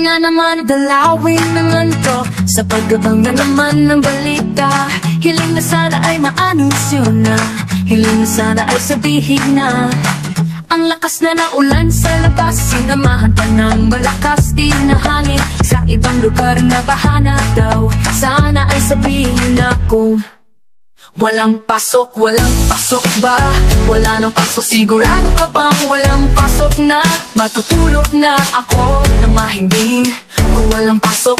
na naman, dalawin naman to sa pagkabang na naman ng balita. Hiling na sana ay maanunsyo na, hiling na sana ay sabihin na. Ang lakas na ng ulan sa labas, sinamahan pa ng malakas din na hangin. Sa ibang lugar na bahana daw, sana ay sabihin na kung walang pasok ba? Wala nang pasok, sigurado ka bang walang pasok na? Matutulog na ako nang mahimbing. Kung walang pasok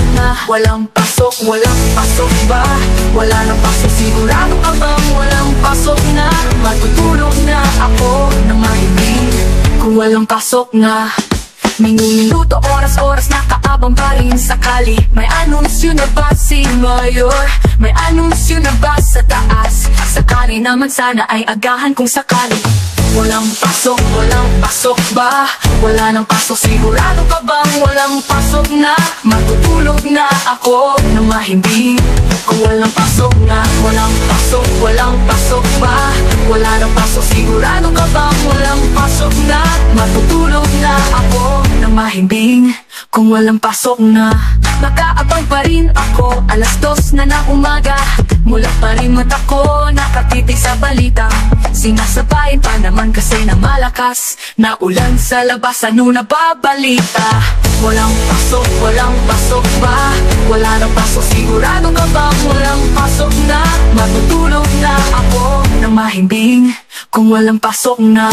ba? Wala nang pasok, sigurado ka bang walang pasok na? Matutulog na ako nang mahimbing. Kung walang pasok na, minuto, oras, nakaabang pa rin sakali. May anunsyo na ba si Mayor? May anunsyo na ba sa taas? Sakali naman sana ay agahan kung sakali. Walang pasok ba? Wala nang pasok, sigurado ka bang walang pasok na? Matutulog na ako nang mahimbing. Kung walang pasok na, walang pasok ba? Wala nang pasok, sigurado ka bang walang pasok na? Matutulog na ako nang mahimbing. Kung walang pasok na, nakaabang pa rin ako. 2:00 na ng umaga, mula pa rin mata ko nakatitig sa balita. Sinasabayin pa naman kasi na malakas na ulan sa labas, ano na babalita? Walang pasok ba? Wala nang pasok, sigurado ka bang walang pasok na? Matutulog na ako nang mahimbing. Kung walang pasok na,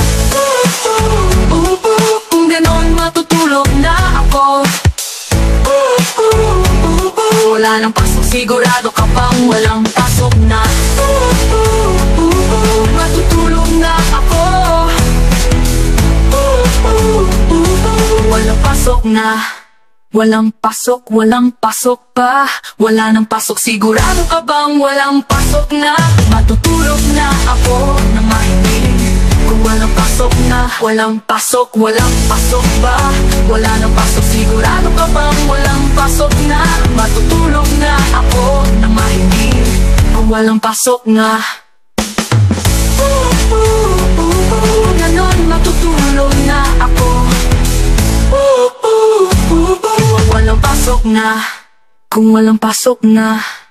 kung ganon matutulog na ako. Wala nang pasok, sigurado ka bang walang pasok na? Matutulog na ako. Walang pasok na, walang pasok pa. Wala nang pasok, sigurado ka bang walang pasok na? Matutulog na ako nang mahimbing. Kung walang pasok na, walang pasok ba? Wala nang pasok, sigurado ka bang walang pasok na? Matutulog na ako nang mahimbing. Kung walang pasok na, ganon matutulog na ako. Kung walang pasok na, kung walang pasok na.